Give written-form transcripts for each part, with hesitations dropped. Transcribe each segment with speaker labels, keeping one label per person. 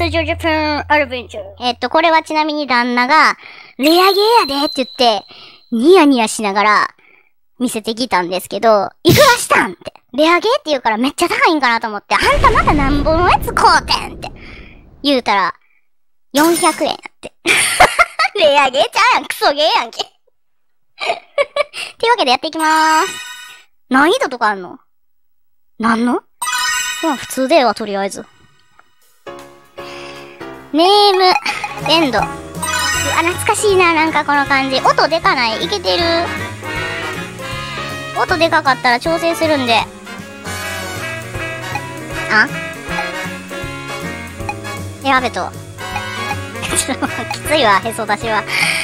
Speaker 1: ジョジャパンアドベンチャー。これはちなみに旦那が、レアゲーやでって言って、ニヤニヤしながら見せてきたんですけど、いくらしたんって。レアゲーって言うからめっちゃ高いんかなと思って、あんたまだなんぼのやつ買うてんって言うたら、400円やって。レアゲーちゃうやん、クソゲーやんけ。っていうわけでやっていきまーす。難易度とかあんの？なんの？まあ普通ではとりあえず。ネーム、エンド。うわ、懐かしいな、なんかこの感じ。音でかない？いけてる？音でかかったら調整するんで。あ？やべと。ちょっときついわ、へそ出しは。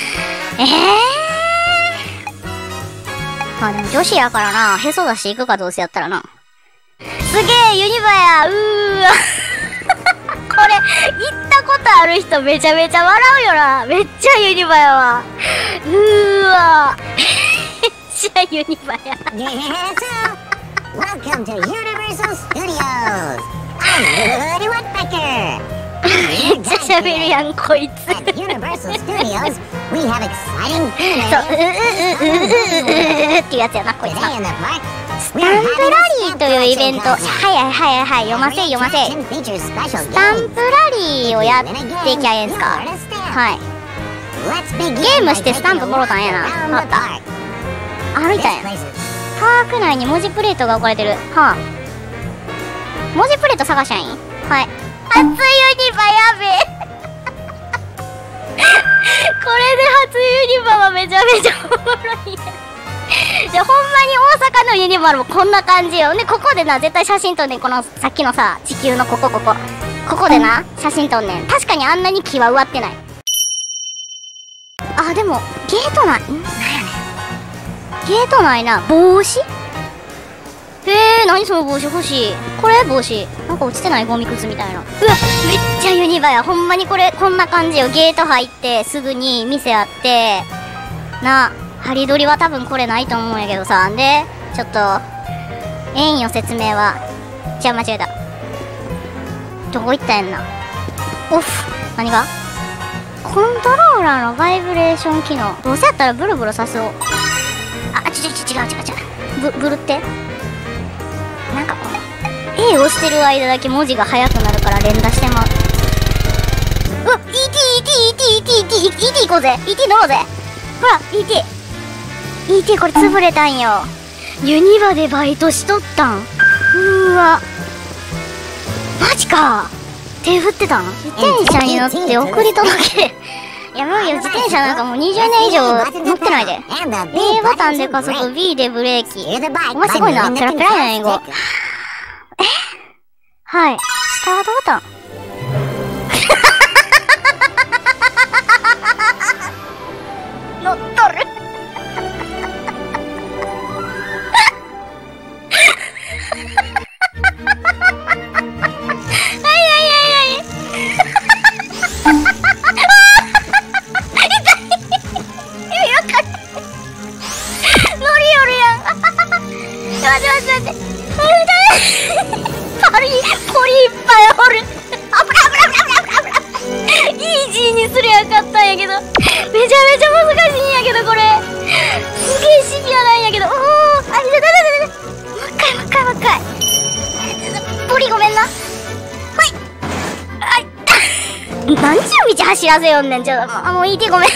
Speaker 1: まあでも女子やからな、へそ出し行くかどうせやったらな。すげえ、ユニバや、わ。これ、行ったことある人めちゃめちゃ笑うよな。めっちゃユニバやわ。わ。めっちゃユニバや。
Speaker 2: Welcome to Universal Studios. I'm Woody Woodpecker.
Speaker 1: めっちゃ喋るやん、こいつ。
Speaker 2: At Universal Studios, we have exciting
Speaker 1: そう、っていうやつやな、こいつな。スタンプラリーというイベント。読ませ。スタンプラリーをやっていきゃええんすか？はい。ゲームしてスタンプもろたんやな。あった。歩いたんや。パーク内に文字プレートが置かれてる。はあ。文字プレート探しゃいいん？はい。初ユニバやべえ。これで初ユニバはめちゃめちゃおもろいね。で、ほんまに大阪のユニバもこんな感じよ。で、ここでな、絶対写真撮んねん。この、さっきのさ、地球のここでな、写真撮んねん。確かにあんなに木は植わってない。あ、でも、ゲートない。なんやねん。ゲートないな。帽子？何その帽子欲しい。これ帽子。なんか落ちてない？ゴミくずみたいな。うわ、めっちゃユニバや。ほんまにこれ、こんな感じよ。ゲート入って、すぐに店あって、ハリドリは多分これないと思うんやけどさ。で、ちょっと、ええんよ、説明は。間違えた。どこ行ったんやんな。オフ。何が？コントローラーのバイブレーション機能。どうせやったらブルブルさそう。あ、違う。ブルって。なんかこの、A を押してる間だけ文字が速くなるから連打してまう。うわ、ET 行こうぜ。ET 乗ろうぜ。ほら、ET これ潰れたんよ。ユニバでバイトしとったん。わ。マジか。手振ってたん？自転車に乗って送り届け。いや、無理よ。自転車なんかもう20年以上乗ってないで。A ボタンで加速、B でブレーキ。お前すごいな。ペラペラやん、英語。はい。スタートボタン。乗っとる。ポリいっぱいおる。イージーにすりゃよかったんやけど、めちゃめちゃ難しいんやけど、これすげえシビアなんやけど。おお、あ、もう一回。ポリごめんな。はい何ちゅう道走らせよんねん。ちょっともういいて、ごめんな。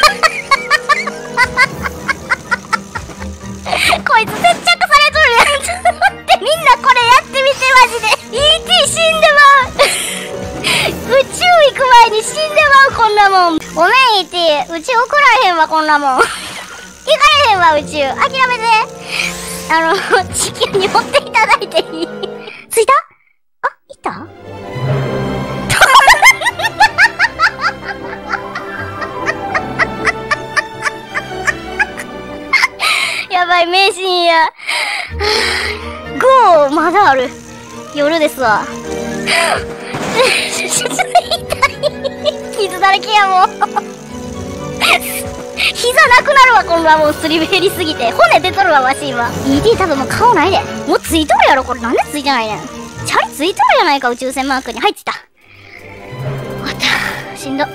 Speaker 1: こいつ接着されとるやん。ちょっと待って、みんなこれやってみて、マジで。ET 死んでまう。宇宙行く前に死んでまう、こんなもん。ごめん ET、宇宙送らへんわ、こんなもん。行かれへんわ、宇宙。諦めて。地球に持っていただいていい？着いた？あ、いた？やばい、迷信や。5まだある。夜ですわ。痛い。傷だらけやもん。膝なくなるわ、こんなもん。すり減りすぎて骨出とるわ、わし今。 ET 多分もう顔ないで。もうついとるやろ、これ。なんでついてないねん。チャリついとるやないか、宇宙船マークに。はい、ついた。 しんど。ウ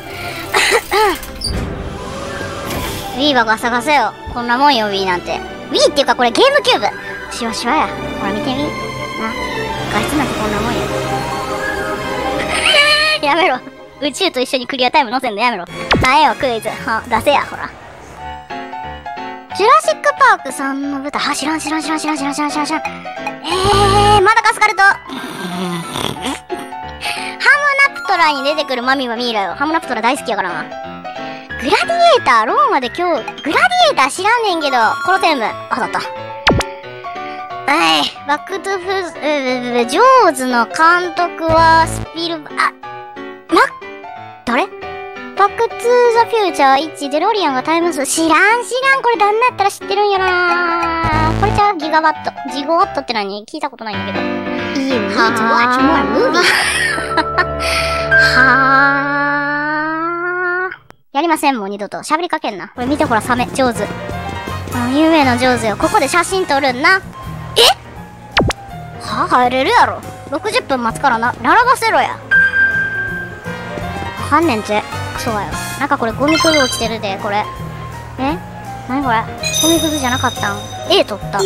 Speaker 1: ィーはガサガサよ。こんなもんよ、ウィーなんて。ウィーっていうかこれゲームキューブ。シワシワや。ほら見てみ。な。画質なんてこんなもんや。やめろ。宇宙と一緒にクリアタイム載せんのやめろ。なんよ、クイズ。は、出せや、ほら。ジュラシックパークさんの舞台。知らん。マダガスカルト。ハムナプトラに出てくるマミはミイラよ。ハムナプトラ大好きやからな。グラディエーター、ローマで今日、グラディエーター知らんねんけど、コロテウム。あ、だった。バックトゥフジョーズの監督はスピルバ、誰？バックトゥザフューチャー1、デロリアンがタイムス、知らん。これ旦那やったら知ってるんやな。これじゃあギガワット。ジゴワットって何？聞いたことないんだけど。
Speaker 2: You need to watch more movies.
Speaker 1: やりません、もう二度と。喋りかけんな。これ見てほら、サメ、上手。有名な上手よ。ここで写真撮るんな。入れるやろ。60分待つからな。並ばせろや。わかんねんて。クソがよ。なんかこれゴミくず落ちてるで、これ。なにこれ？ゴミくずじゃなかったん？ A 取った。聞い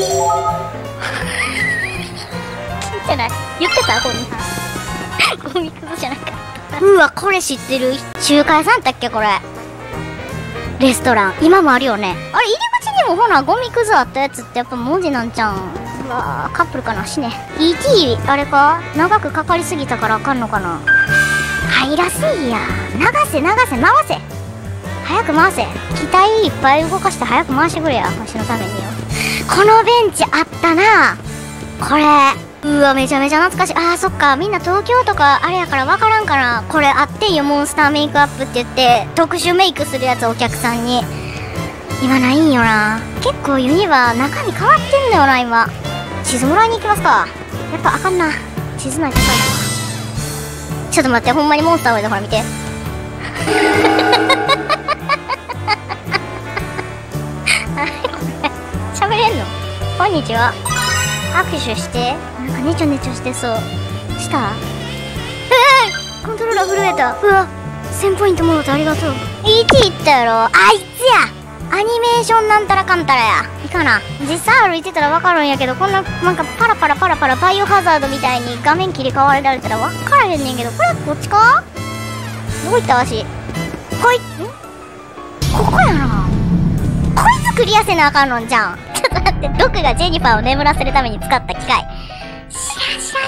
Speaker 1: てない。言ってたこんな。ゴミくずじゃなかった。うわ、これ知ってる？中華屋さんだっけこれ。レストラン。今もあるよね。あれ、入り口にもほら、ゴミくずあったやつってやっぱ文字なんちゃうん。うわー、カップルかなしね。ET、あれか長くかかりすぎたからあかんのかな。入らせいや。流せ、回せ。早く回せ。機体いっぱい動かして早く回してくれや。わしのためによ。このベンチあったな。これ。うわ、めちゃめちゃ懐かしい。あー、そっか。みんな東京とかあれやからわからんかな。これあってんよ、モンスターメイクアップって言って、特殊メイクするやつお客さんに。今ないんよな。結構ユニバー中身変わってんだよな、今。地図もらいに行きますか。やっぱあかんな。地図ないと高いな。ちょっと待って、ほんまにモンスターおいで、ほら見て。喋れんの？こんにちは。握手して。なんかネチョネチョしてそう。した？コントローラー震えた。うわ、1000ポイントもろてありがとう。ET 言ったやろ。あいつや。アニメーションなんたらかんたらや。いいかな。実際歩いてたらわかるんやけど、こんな、なんかパラパラバイオハザードみたいに画面切り替わられたらわからへんねんけど、これこっちか？どこ行ったわし。ここやな。こいつクリアせなあかんのんじゃん。ちょっと待って、ドクがジェニファーを眠らせるために使った機械。知らん。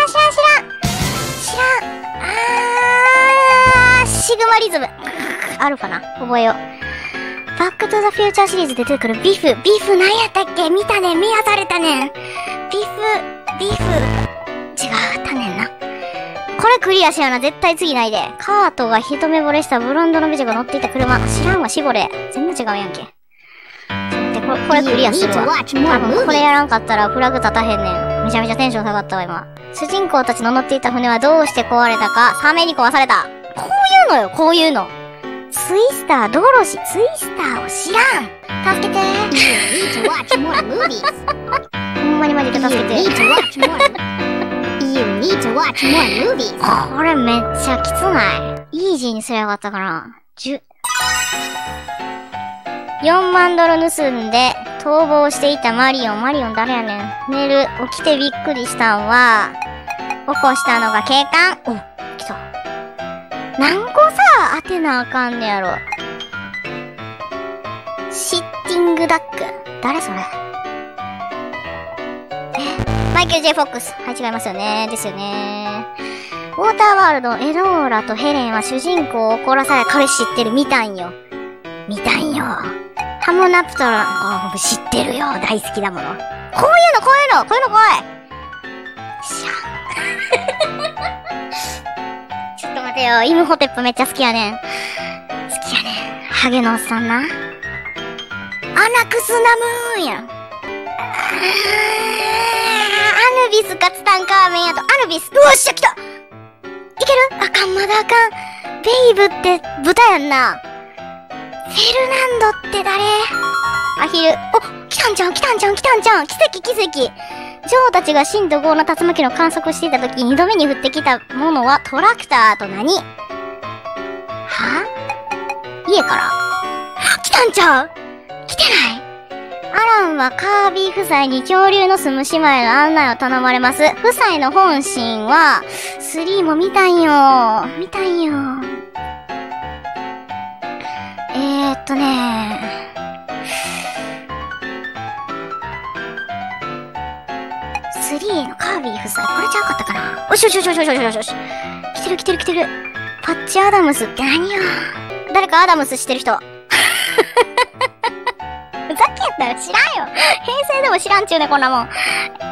Speaker 1: シグマリズム。アルファな。覚えよう。バックトゥザフューチャーシリーズで出てくるビフ何やったっけ？見たねん。見やされたねん。ビフ。違ったねんな。これクリアしやな。絶対次ないで。カートが一目惚れしたブロンドの美女が乗っていた車。知らんわ、シボレ。全部違うやんけ。で、これクリアするわ。多分これやらんかったらフラグ立たへんねん。めちゃめちゃテンション下がったわ、今。主人公たちの乗っていた船はどうして壊れたか。サメに壊された。こういうの。ツイスター、ドロシ、ツイスターを知らん。助けて。ほんまにマジで助けて。これめっちゃきつない？イージーにすればよかったかな。4万ドル盗んで逃亡していたマリオン誰やねん。寝る、起きてびっくりしたんは、起こしたのが警官。お、来た。何個さ、当てなあかんねやろ。シッティングダック。誰それ？マイケル・J・フォックス。はい、違いますよね。ですよね。ウォーターワールド、エドーラとヘレンは主人公を怒らされ、これ知ってる。見たんよ。ハムナプトラ、知ってるよ。大好きだもの。こういうの来い。知らん。ちょっと待てよ。イムホテップめっちゃ好きやねん。ハゲのおっさんな。アナクスナムーンやん。アヌビスかツタンカーメンやと。アヌビス。うっしゃ、来た。いける？あかん、まだあかん。ベイブって豚やんな。フェルナンドって誰？アヒル。お、来たんちゃん。奇跡。ジョーたちが震度5の竜巻の観測していたとき、2度目に降ってきたものはトラクターと何？ 家から来たんちゃう？来てない？アランはカービー夫妻に恐竜の住む島への案内を頼まれます。夫妻の本心は、3も見たんよ。見たんよ。3のカービー夫妻、これちゃうかったかな？おしよしよしよしよしよしよし。来てる来てる来てる。パッチアダムスって何よ。誰かアダムス知ってる人。ふざけんなよ、知らんよ。平成でも知らんちゅうね、こんなもん。3年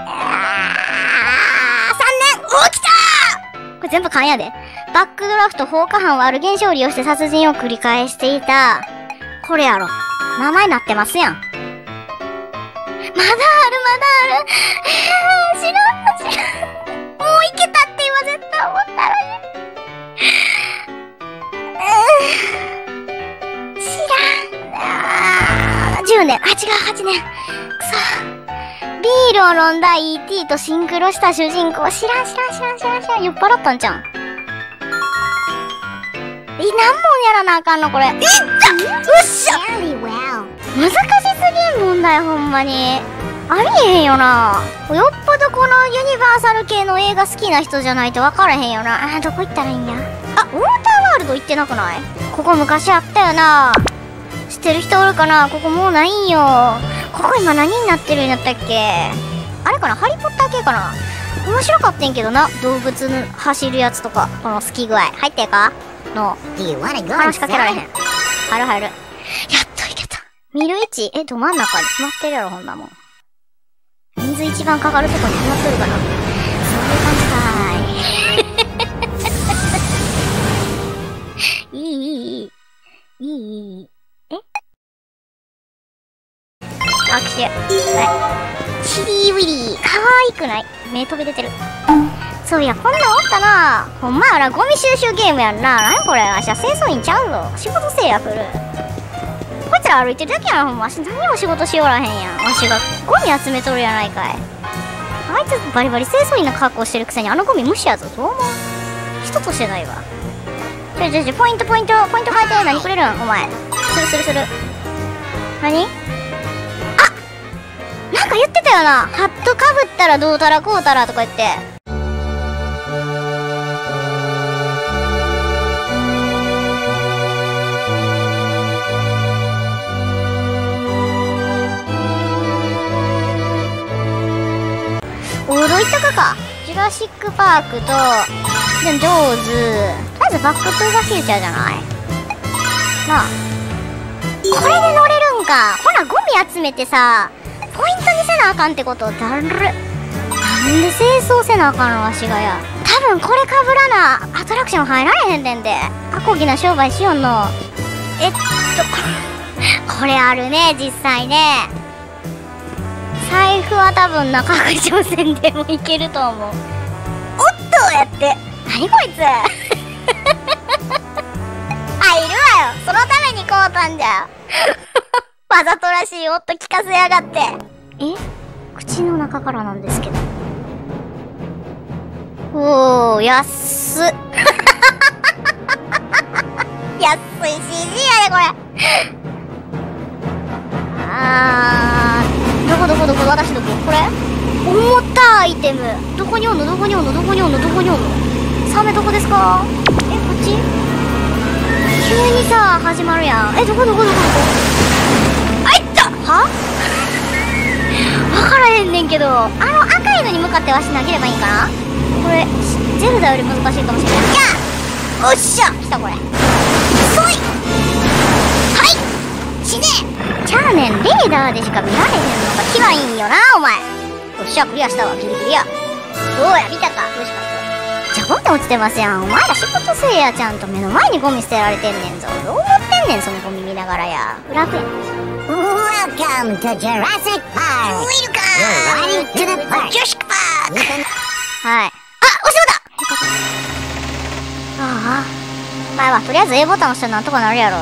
Speaker 1: お、来たー！これ全部勘やで。バックドラフト放火犯はある現象を利用して殺人を繰り返していた。これやろ。名前なってますやん。まだある、まだある。知らん。もういけたって今絶対思ったらね。知らん。10年。あ、違う、8年。くそ。ビールを飲んだ E.T. とシンクロした主人公。知らん。酔っ払ったんじゃん。何問やらなあかんのこれ。うっしゃ！難しすぎん問題ほんまに。ありえへんよな。よっぽどこのユニバーサル系の映画好きな人じゃないと分からへんよな。どこ行ったらいいんや。あ、ウォーターワールド行ってなくない？ここ昔あったよな。知ってる人おるかな？ここもうないんよ。ここ今何になってるんやったっけ？あれかな？ハリーポッター系かな？面白かったんけどな。動物の走るやつとか、この好き具合。入ってかの。話しかけられへん。入る。やっといけた。見る位置？ど真ん中に決まってるやろ、ほんなもん。水一番かかるとこに決まっとるかな。そういう感じかーい。いい。握手。はい。チリーウィリー。かわいくない？目飛び出てる。そういや、こんなんおったな。ほんまやな、ゴミ収集ゲームやんな。なにこれ、わしは清掃員ちゃうぞ。仕事せえや、フル。こいつら歩いてるだけやん、ほんま。わし何も仕事しよらへんやん。わしがゴミ集めとるやないかい。あいつバリバリ清掃員の格好してるくせにあのゴミ無視やぞ。どう思う？人としてないわ。ポイント変えて。何くれるんお前。する。何？なんか言ってたよな。ハットかぶったらどうたらこうたらとか言って。王道行ったか。ジュラシックパークと、でもジョーズ。とりあえずバックトゥーザフューチャーじゃない？なあ。これで乗れるんか。ほなゴミ集めてさ、ポイントにせなあかんってことだる。なんで清掃せなあかんのわしがや。多分これかぶらなアトラクション入られへんねんで。アコギな商売しよんの。これあるね、実際ね。財布は多分な、拡張戦でもいけると思う。おっとやって。何こいつ入るわよ。そのためにこうたんじゃよ。わざとらしい音聞かせやがって。口の中からなんですけど。おー、安っ。安い CG やで、これ。どこ私どここれ重たいアイテム。どこにおんのサメどこですか？こっち急にさ、始まるやん。どこあいった！は？わからへんねんけど、赤いのに向かってわし投げればいいんかな？これ、ゼルダより難しいかもしれない。おっしゃ！来たこれ。そい！はい！死ね！チャーネンレーダーでしか見られへんのが気はいいんよな、お前。よっしゃ、クリアしたわ、ギリギリや。どうや、見たか？どうしかった。じゃ、ゴミ落ちてますやん。お前ら仕事せえや、ちゃんと目の前にゴミ捨てられてんねんぞ。どう思ってんねん、そのゴミ見ながらや。楽やん。
Speaker 2: Welcome to Jurassic Park. You're riding to the park.
Speaker 1: Jurassic Park. はい。あ、押しまった。ああ。前はとりあえず A ボタン押したらなんとかなるやろ。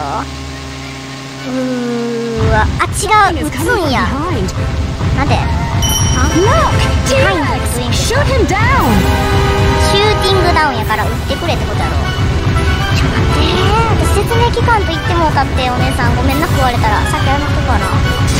Speaker 1: あ、違う、撃つんや。なんで？シューティングダウンやから撃ってくれってことやろ。ちょっと待って、私絶説明期間と言ってもうたって、お姉さんごめんな、食われたら。さっき謝っとくわな。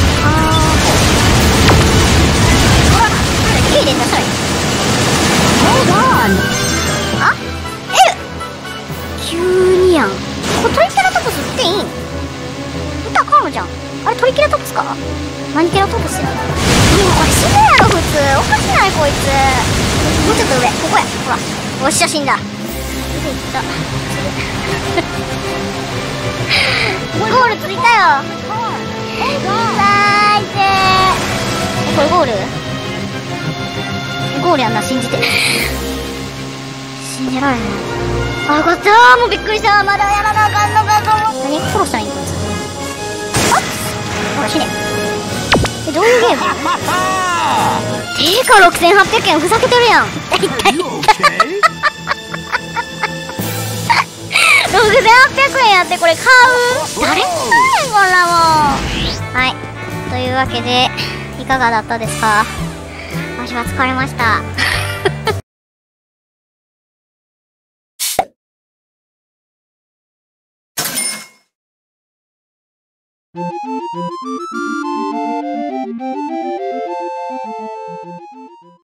Speaker 1: ほら、キーで出したらいい。
Speaker 2: Hold on.
Speaker 1: あ、急にやん。これトリケラトプス撃っていいん？撃ったらあかんのじゃん。あれトリケラトプスか？何ケラトプスや。でもこれ死ぬやろ普通。おかしないこいつ。もうちょっと上、ここや。ほら、おっしゃ死んだ。腕いったゴールついたよ。痛いてー。これゴール？ゴールやんな、信じて。信じられへん。あ、よかったー。もうびっくりした。まだやらなあかんのかと思って。何殺したらいいんこいつ。あっ、ほら死ね。どういうゲーム？定価6800円。ふざけてるやん。痛い痛い痛い。6800円やってこれ買う？誰も買えんこんなもん。はい、というわけでいかがだったですか？わしは疲れました。